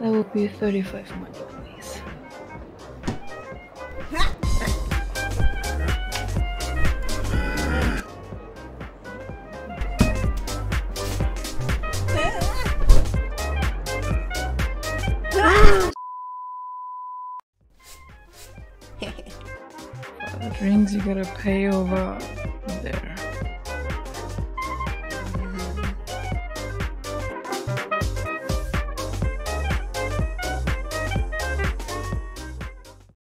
That would be 35 money, please. For the drinks you gotta pay over there.